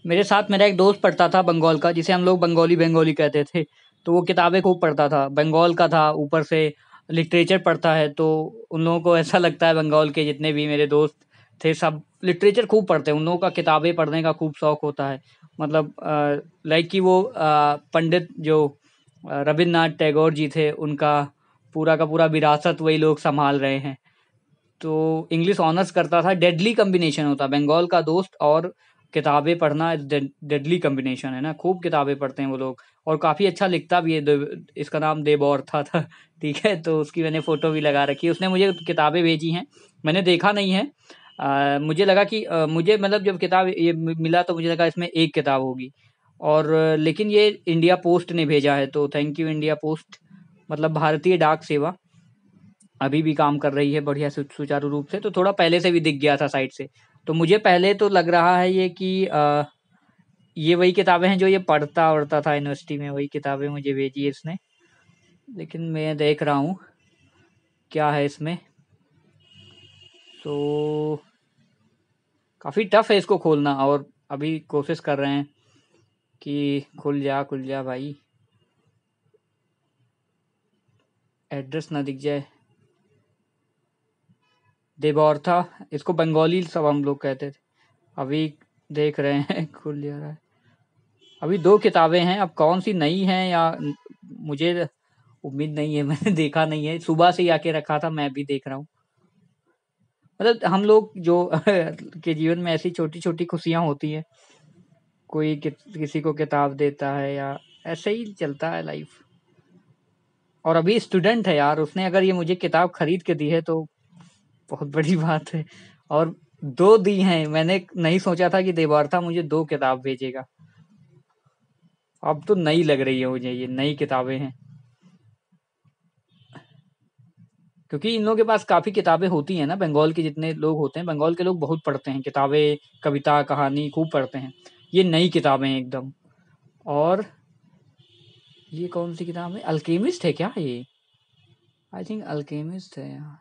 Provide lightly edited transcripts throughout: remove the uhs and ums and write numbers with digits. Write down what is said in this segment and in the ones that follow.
मेरे साथ मेरा एक दोस्त पढ़ता था बंगाल का, जिसे हम लोग बंगाली बंगाली कहते थे। तो वो किताबें खूब पढ़ता था, बंगाल का था, ऊपर से लिटरेचर पढ़ता है। तो उन लोगों को ऐसा लगता है, बंगाल के जितने भी मेरे दोस्त थे सब लिटरेचर खूब पढ़ते हैं, उन लोगों का किताबें पढ़ने का खूब शौक होता है। मतलब लाइक कि वो पंडित जो रविन्द्रनाथ टैगोर जी थे, उनका पूरा का पूरा विरासत वही लोग संभाल रहे हैं। तो इंग्लिश ऑनर्स करता था। डेडली कॉम्बिनेशन होता है, बंगाल का दोस्त और किताबें पढ़ना डेडली कॉम्बिनेशन है ना। खूब किताबें पढ़ते हैं वो लोग, और काफ़ी अच्छा लिखता भी है। इसका नाम देवौरथा था। ठीक है, तो उसकी मैंने फ़ोटो भी लगा रखी है। उसने मुझे किताबें भेजी हैं, मैंने देखा नहीं है। मुझे लगा कि मुझे मतलब जब किताब ये मिला तो मुझे लगा इसमें एक किताब होगी, और लेकिन ये इंडिया पोस्ट ने भेजा है। तो थैंक यू इंडिया पोस्ट, मतलब भारतीय डाक सेवा अभी भी काम कर रही है बढ़िया सुचारू रूप से। तो थोड़ा पहले से भी दिख गया था साइड से। तो मुझे पहले तो लग रहा है ये कि ये वही किताबें हैं जो ये पढ़ता उढ़ता था यूनिवर्सिटी में, वही किताबें मुझे भेजी है इसने। लेकिन मैं देख रहा हूँ क्या है इसमें। तो काफ़ी टफ है इसको खोलना, और अभी कोशिश कर रहे हैं कि खुल जा भाई, एड्रेस ना दिख जाए। देवौरथा, इसको बंगाली सब हम लोग कहते थे। अभी देख रहे हैं खुल जा रहा है। अभी 2 किताबें हैं, अब कौन सी नई है या मुझे उम्मीद नहीं है। मैंने देखा नहीं है, सुबह से ही आके रखा था, मैं भी देख रहा हूँ। मतलब हम लोग जो के जीवन में ऐसी छोटी-छोटी खुशियाँ होती हैं, कोई किसी को किताब देता है या ऐसे ही चलता है लाइफ। और अभी स्टूडेंट है यार, उसने अगर ये मुझे किताब खरीद के दी है तो बहुत बड़ी बात है। और 2 दी हैं, मैंने नहीं सोचा था कि देवार्था मुझे 2 किताब भेजेगा। अब तो नई लग रही है मुझे, ये नई किताबें हैं। क्योंकि इन लोगों के पास काफ़ी किताबें होती हैं ना, बंगाल के जितने लोग होते हैं, बंगाल के लोग बहुत पढ़ते हैं किताबें, कविता, कहानी खूब पढ़ते हैं। ये नई किताबें हैं एकदम। और ये कौन सी किताब है? अल्केमिस्ट है क्या ये? आई थिंक अल्केमिस्ट है यार।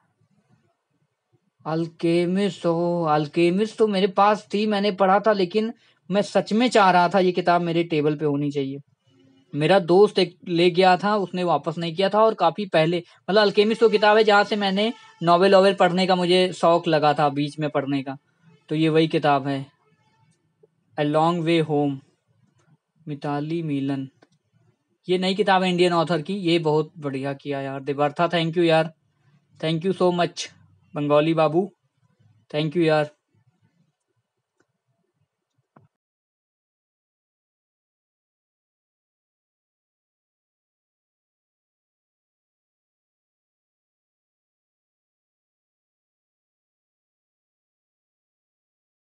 अल्केमिस्ट, ओ अल्केमिस्ट तो मेरे पास थी, मैंने पढ़ा था, लेकिन मैं सच में चाह रहा था ये किताब मेरे टेबल पे होनी चाहिए। मेरा दोस्त एक ले गया था, उसने वापस नहीं किया था, और काफ़ी पहले, मतलब अल्केमिस्ट वो किताब है जहाँ से मैंने नॉवेल वोवेल पढ़ने का मुझे शौक लगा था बीच में पढ़ने का। तो ये वही किताब है, a long way home, Mitali Milan. ये नई किताब है इंडियन ऑथर की। ये बहुत बढ़िया किया यार देवर्था, थैंक यू यार, thank you so much Bengali बाबू, थैंक यू यार।